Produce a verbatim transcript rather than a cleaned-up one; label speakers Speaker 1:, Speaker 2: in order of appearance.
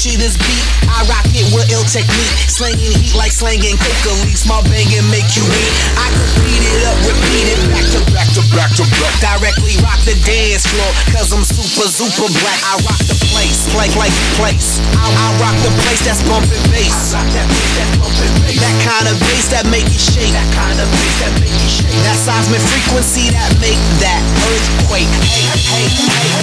Speaker 1: butcher this beat. I rock it with ill technique, slanging heat like slanging coca leaves. Small banging make you weak. I complete it up, repeat it, back to back to back to back. Directly rock the dance floor, cause I'm super, super black. I rock the place, play, play, place. I, I rock the place that's bumping bass. I rock that place that's bumping bass. That kind of bass that make you shake. That kind of bass that make you shake. That seismic frequency that make that earthquake. Hey, hey, hey.